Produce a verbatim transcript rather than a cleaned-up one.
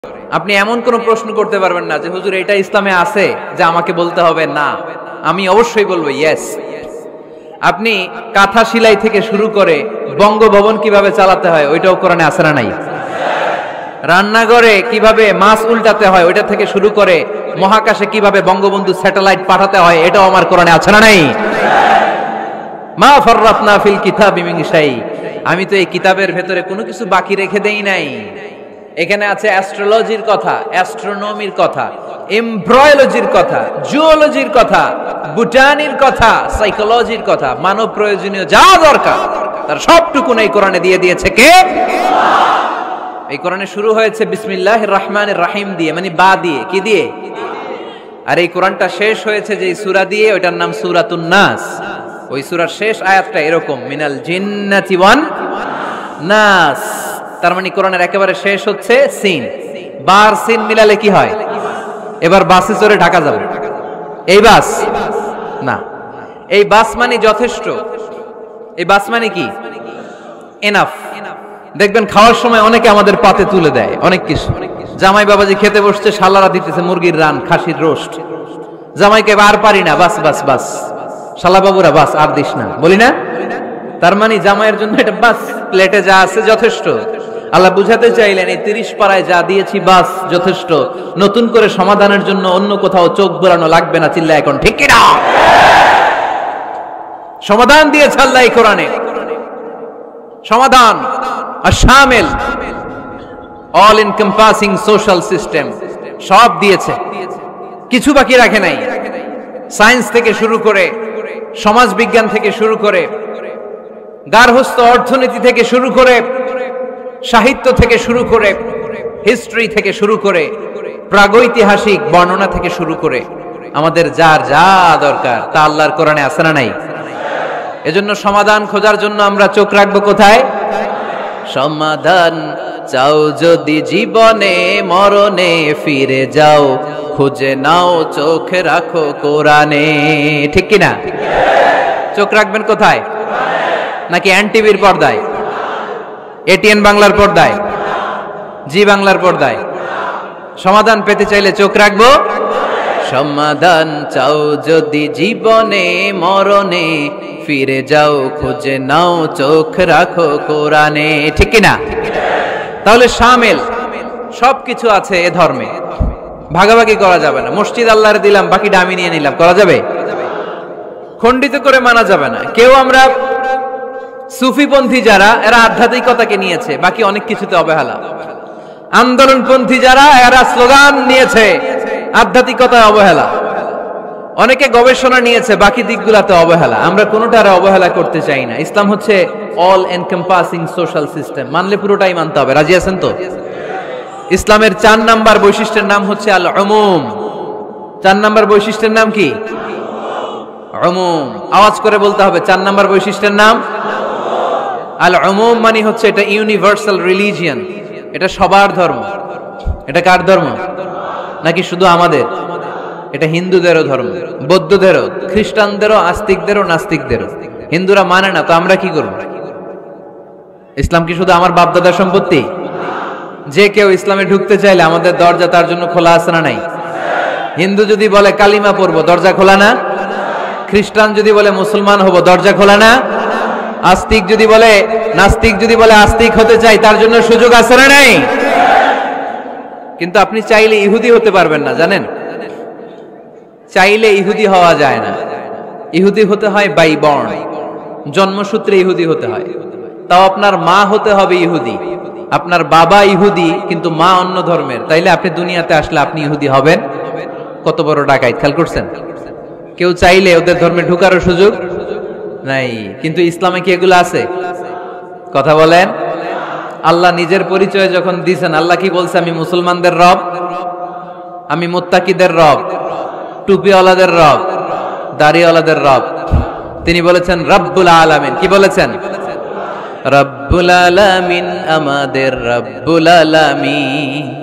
আপনি এমন কোন প্রশ্ন করতে পারবেন না যে হুজুর এটা ইসলামে আছে যে আমাকে বলতে হবে না, আমি অবশ্যই বলবো ইয়েস। আপনি কাঁথা সেলাই থেকে শুরু করে বঙ্গভবন কিভাবে চালাতে হয় ওইটাও কোরআনে আছে না নাই? রান্নাঘরে কিভাবে মাছ উল্টাতে হয় ওইটা থেকে শুরু করে মহাকাশে কিভাবে বঙ্গবন্ধু স্যাটেলাইট পাঠাতে হয় এটাও আমার কোরআনে আছে না নাই? মা ফাররাতনা ফিল কিতাবি মিন শাই, আমি তো এই কিতাবের ভেতরে কোনো কিছু বাকি রেখে দেই নাই। এখানে আছে অ্যাস্ট্রোলজির কথা, অ্যাস্ট্রোনমির কথা, এমব্রয়োলজির কথা, জুওলজির কথা, বুটানির কথা, সাইকোলজির কথা, মানব প্রয়োজনীয় যা দরকার তার সবটুকু এই কোরআনে দিয়ে দিয়েছে কে? এই কোরআনে শুরু হয়েছে বিসমিল্লাহির রহমানির রহিম দিয়ে, মানে বা দিয়ে, কি দিয়ে? আর এই কোরআনটা শেষ হয়েছে যে সূরা দিয়ে, ওইটার নাম সূরাতুন নাস। ওই সূরার শেষ আয়াতটা এরকম, মিনাল জিন্নাতি ওয়ান নাস। তার মানে কোরআনের একেবারে শেষ হচ্ছে সিন, বার সিন মিলালে কি হয়? এবার বাসে চড়ে ঢাকা যাবে। এই বাস না, এই বাস মানে যথেষ্ট, এই বাস মানে কি? এনাফ। দেখবেন খাওয়ার সময় অনেকে আমাদের পাতে তুলে দেয় অনেক কিছু। জামাই বাবাজি খেতে বসছে, শালারা দিতেছে মুরগির রান, খাসির রোস্ট। জামাইকে আর পারি না, বাস বাস বাস, শালা বাবুরা বাস আর দিস না, বলি না? তার মানে জামাইয়ের জন্য এটা বাস, প্লেটে যা আছে যথেষ্ট। আল্লাহ বুঝাতে চাইলেন এই তিরিশ পাড়ায় যা দিয়েছি বাস যথেষ্ট, নতুন করে সমাধানের জন্য অন্য কোথাও চোখ বোলানো লাগবে না। চিল্লা এখন ঠিক কিনা? সমাধান দিয়েছে আল্লাহ এই কোরআনে, সমাধান আর শামিল, অল এনকম্পাসিং সোশ্যাল সিস্টেম সব দিয়েছে, কিছু বাকি রাখে নাই। সায়েন্স থেকে শুরু করে, সমাজ বিজ্ঞান থেকে শুরু করে, গার্হস্থ্য অর্থনীতি থেকে শুরু করে, সাহিত্য থেকে শুরু করে, হিস্ট্রি থেকে শুরু করে, প্রাগৈতিহাসিক বর্ণনা থেকে শুরু করে, আমাদের যার যা দরকার তা আল্লাহর কোরআনে আছে না নাই? এজন্য সমাধান খোঁজার জন্য আমরা চোখ রাখবো কোথায়? সমাধান চাও যদি জীবনে মরণে ফিরে যাও, খুঁজে নাও চোখ রাখো কোরআনে। ঠিক কিনা? চোখ রাখবেন কোথায়? নাকি এন টিভির পর্দায়, এটিএন বাংলার পর্দায়, জি বাংলার পর্দায়? সমাধান পেতে চাইলে চোখ রাখবো। সমাধান চাও যদি জীবনে মরণে ফিরে যাও, খুঁজে নাও চোখ রাখো কোরআনে। ঠিক কিনা? তাহলে শামিল সবকিছু আছে এ ধর্মে, ভাগাভাগি করা যাবে না। মসজিদ আল্লাহরে দিলাম, বাকিটা আমি নিয়ে নিলাম, করা যাবে? খণ্ডিত করে মানা যাবে না। কেউ আমরা সুফিপন্থী যারা, এরা আধ্যাত্মিকতাকে নিয়েছে, বাকি অনেক কিছুতে অবহেলা। আন্দোলনপন্থী যারা, এরা স্লোগান নিয়েছে, আধ্যাত্মিকতায় অবহেলা। অনেকে গবেষণা নিয়েছে, বাকি দিকগুলাতে অবহেলা। আমরা কোনোটারে অবহেলা করতে চাই না। ইসলাম হচ্ছে অল এনকম্পাসিং সোশ্যাল সিস্টেম, মানলে পুরোটাই মানতে হবে। রাজি আছেন তো? ইসলামের চার নাম্বার বৈশিষ্ট্যের নাম হচ্ছে আল উমুম। চার নাম্বার বৈশিষ্ট্যের নাম কি? উমুম। আওয়াজ করে বলতে হবে, চার নাম্বার বৈশিষ্ট্যের নাম আল উমুম। মানে হচ্ছে এটা ইউনিভার্সাল রিলিজিয়ন, এটা সবার ধর্ম। এটা কার ধর্ম? নাকি শুধু আমাদের? এটা হিন্দুদেরও ধর্ম, বৌদ্ধদেরও, খ্রিস্টানদেরও, আস্তিকদেরও, নাস্তিকদেরও। হিন্দুরা মানে না তো আমরা কি করব? ইসলাম কি শুধু আমার বাপদাদার সম্পত্তি? যে কেউ ইসলামে ঢুকতে চাইলে আমাদের দরজা তার জন্য খোলা আছে না নাই? হিন্দু যদি বলে কালিমা পড়বো, দরজা খোলা না? খ্রিস্টান যদি বলে মুসলমান হব, দরজা খোলা না? আস্তিক যদি বলে, নাস্তিক যদি বলে আস্তিক হতে চাই, তার জন্য সুযোগ আছে না নাই? কিন্তু আপনি চাইলে ইহুদি হতে পারবেন না, জানেন? চাইলে ইহুদি হওয়া যায় না। ইহুদি হতে হয় বাই বর্ন, জন্মসূত্রে ইহুদি হতে হয়। তাও আপনার মা হতে হবে ইহুদি, আপনার বাবা ইহুদি কিন্তু মা অন্য ধর্মের, তাইলে আপনি দুনিয়াতে আসলে আপনি ইহুদি হবেন? কত বড় ডাকাইত! খেয়াল করছেন? কেউ চাইলে ওদের ধর্মে ঢুকারও সুযোগ নাই। কিন্তু ইসলামে কি এগুলো আছে? কথা বলেন। আল্লাহ নিজের পরিচয় যখন দিয়েছেন, আল্লাহ কি বলছে? আমি মুসলমানদের রব, আমি মুত্তাকিদের রব, টুপিওয়ালাদের রব, দাড়িওয়ালাদের রব। তিনি বলেছেন রব্বুল আলামিন। কি বলেছেন? রব্বুল আলামিন, আমাদের রব্বুল আলামিন।